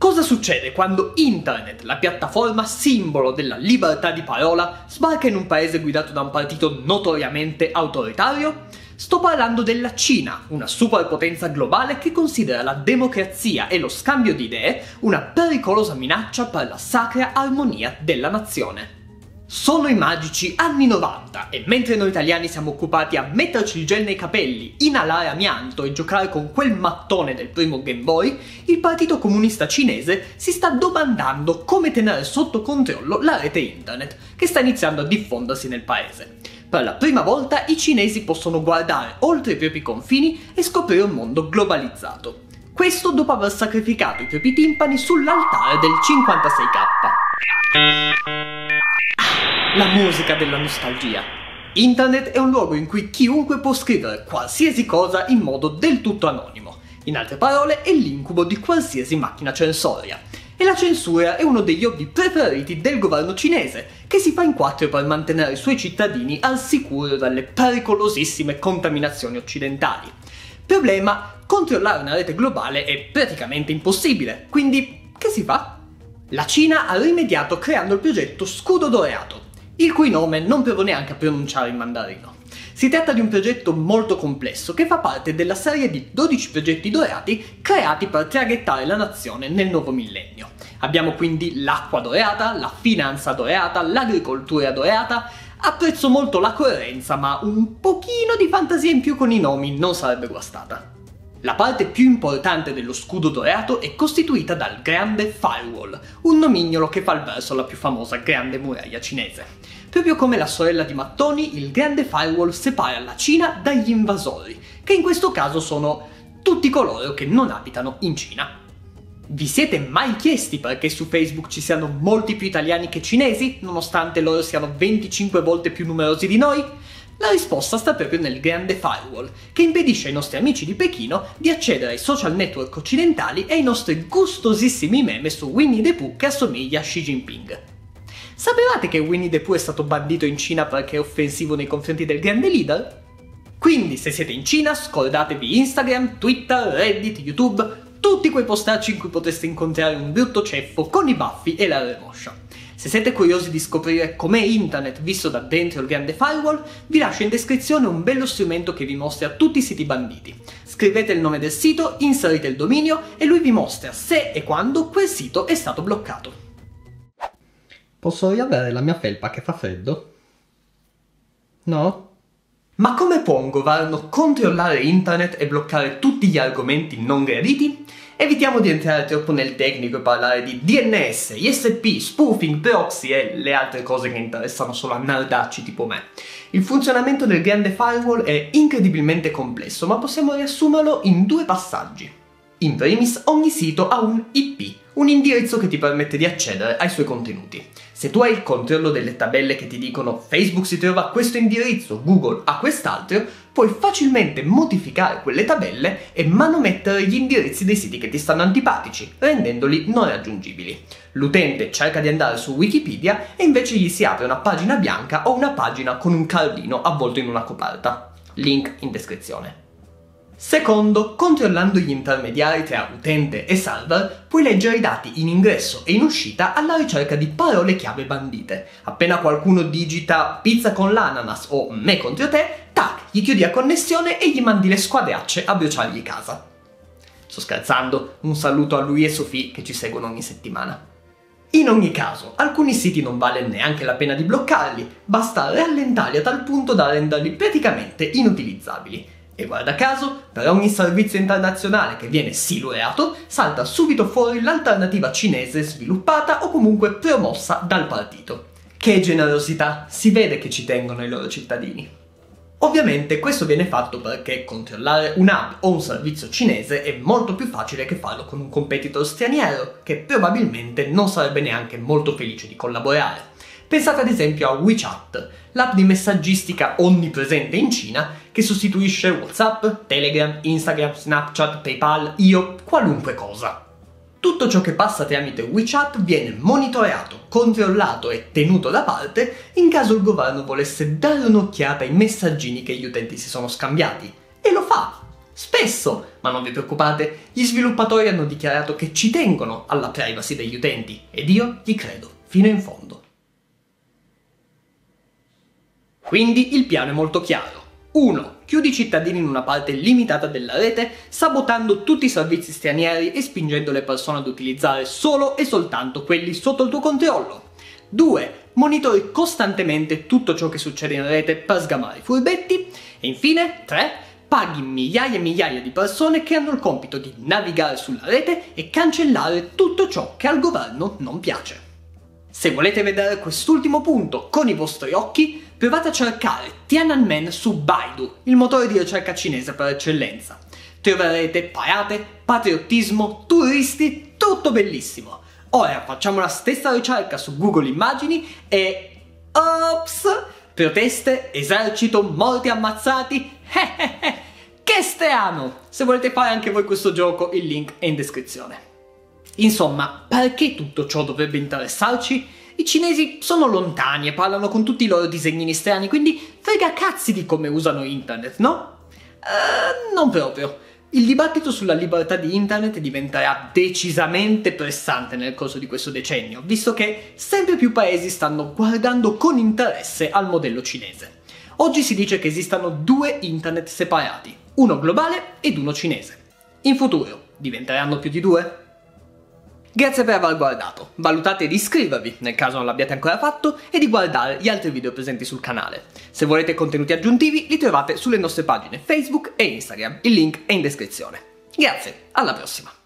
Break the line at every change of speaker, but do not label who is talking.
Cosa succede quando Internet, la piattaforma simbolo della libertà di parola, sbarca in un paese guidato da un partito notoriamente autoritario? Sto parlando della Cina, una superpotenza globale che considera la democrazia e lo scambio di idee una pericolosa minaccia per la sacra armonia della nazione. Sono i magici anni 90 e mentre noi italiani siamo occupati a metterci il gel nei capelli, inalare amianto e giocare con quel mattone del primo Game Boy, il Partito Comunista Cinese si sta domandando come tenere sotto controllo la rete internet, che sta iniziando a diffondersi nel paese. Per la prima volta i cinesi possono guardare oltre i propri confini e scoprire un mondo globalizzato. Questo dopo aver sacrificato i propri timpani sull'altare del 56K. La musica della nostalgia. Internet è un luogo in cui chiunque può scrivere qualsiasi cosa in modo del tutto anonimo. In altre parole, è l'incubo di qualsiasi macchina censoria. E la censura è uno degli hobby preferiti del governo cinese, che si fa in quattro per mantenere i suoi cittadini al sicuro dalle pericolosissime contaminazioni occidentali. Problema: controllare una rete globale è praticamente impossibile, quindi che si fa? La Cina ha rimediato creando il progetto Scudo Dorato, il cui nome non provo neanche a pronunciare in mandarino. Si tratta di un progetto molto complesso che fa parte della serie di 12 progetti dorati creati per traghettare la nazione nel nuovo millennio. Abbiamo quindi l'acqua dorata, la finanza dorata, l'agricoltura dorata. Apprezzo molto la coerenza, ma un pochino di fantasia in più con i nomi non sarebbe guastata. La parte più importante dello scudo dorato è costituita dal Grande Firewall, un nomignolo che fa il verso alla più famosa Grande Muraglia cinese. Proprio come la sorella di mattoni, il Grande Firewall separa la Cina dagli invasori, che in questo caso sono tutti coloro che non abitano in Cina. Vi siete mai chiesti perché su Facebook ci siano molti più italiani che cinesi, nonostante loro siano 25 volte più numerosi di noi? La risposta sta proprio nel Grande Firewall, che impedisce ai nostri amici di Pechino di accedere ai social network occidentali e ai nostri gustosissimi meme su Winnie the Pooh che assomiglia a Xi Jinping. Sapevate che Winnie the Pooh è stato bandito in Cina perché è offensivo nei confronti del grande leader? Quindi se siete in Cina scordatevi Instagram, Twitter, Reddit, YouTube, tutti quei postacci in cui potreste incontrare un brutto ceffo con i baffi e la remoscia. Se siete curiosi di scoprire com'è internet visto da dentro il grande firewall, vi lascio in descrizione un bello strumento che vi mostra tutti i siti banditi. Scrivete il nome del sito, inserite il dominio e lui vi mostra se e quando quel sito è stato bloccato. Posso riavere la mia felpa che fa freddo? No? Ma come può un governo controllare internet e bloccare tutti gli argomenti non graditi? Evitiamo di entrare troppo nel tecnico e parlare di DNS, ISP, spoofing, proxy e le altre cose che interessano solo a nerdacci tipo me. Il funzionamento del grande firewall è incredibilmente complesso, ma possiamo riassumerlo in due passaggi. In primis, ogni sito ha un IP, un indirizzo che ti permette di accedere ai suoi contenuti. Se tu hai il controllo delle tabelle che ti dicono Facebook si trova a questo indirizzo, Google a quest'altro, puoi facilmente modificare quelle tabelle e manomettere gli indirizzi dei siti che ti stanno antipatici, rendendoli non raggiungibili. L'utente cerca di andare su Wikipedia e invece gli si apre una pagina bianca o una pagina con un cardino avvolto in una coperta. Link in descrizione. Secondo, controllando gli intermediari tra utente e server, puoi leggere i dati in ingresso e in uscita alla ricerca di parole chiave bandite. Appena qualcuno digita pizza con l'ananas o me contro te, tac, gli chiudi la connessione e gli mandi le squadracce a bruciargli casa. Sto scherzando, un saluto a lui e Sofì che ci seguono ogni settimana. In ogni caso, alcuni siti non vale neanche la pena di bloccarli, basta rallentarli a tal punto da renderli praticamente inutilizzabili. E guarda caso, per ogni servizio internazionale che viene silurato, salta subito fuori l'alternativa cinese sviluppata o comunque promossa dal partito. Che generosità, si vede che ci tengono i loro cittadini. Ovviamente questo viene fatto perché controllare un'app o un servizio cinese è molto più facile che farlo con un competitor straniero, che probabilmente non sarebbe neanche molto felice di collaborare. Pensate ad esempio a WeChat, l'app di messaggistica onnipresente in Cina che sostituisce WhatsApp, Telegram, Instagram, Snapchat, PayPal, io, qualunque cosa. Tutto ciò che passa tramite WeChat viene monitorato, controllato e tenuto da parte in caso il governo volesse dare un'occhiata ai messaggini che gli utenti si sono scambiati. E lo fa! Spesso, ma non vi preoccupate, gli sviluppatori hanno dichiarato che ci tengono alla privacy degli utenti ed io gli credo fino in fondo. Quindi il piano è molto chiaro. 1. Chiudi i cittadini in una parte limitata della rete, sabotando tutti i servizi stranieri e spingendo le persone ad utilizzare solo e soltanto quelli sotto il tuo controllo. 2. Monitori costantemente tutto ciò che succede in rete per sgamare i furbetti. E infine, 3. Paghi migliaia e migliaia di persone che hanno il compito di navigare sulla rete e cancellare tutto ciò che al governo non piace. Se volete vedere quest'ultimo punto con i vostri occhi, provate a cercare Tiananmen su Baidu, il motore di ricerca cinese per eccellenza. Troverete parate, patriottismo, turisti, tutto bellissimo. Ora facciamo la stessa ricerca su Google Immagini e... Ops! Proteste, esercito, morti ammazzati... Che strano! Se volete fare anche voi questo gioco, il link è in descrizione. Insomma, perché tutto ciò dovrebbe interessarci? I cinesi sono lontani e parlano con tutti i loro disegnini strani, quindi frega cazzi di come usano internet, no? Non proprio. Il dibattito sulla libertà di internet diventerà decisamente pressante nel corso di questo decennio, visto che sempre più paesi stanno guardando con interesse al modello cinese. Oggi si dice che esistano 2 internet separati, uno globale ed uno cinese. In futuro diventeranno più di 2? Grazie per aver guardato, valutate di iscrivervi nel caso non l'abbiate ancora fatto e di guardare gli altri video presenti sul canale. Se volete contenuti aggiuntivi li trovate sulle nostre pagine Facebook e Instagram, il link è in descrizione. Grazie, alla prossima!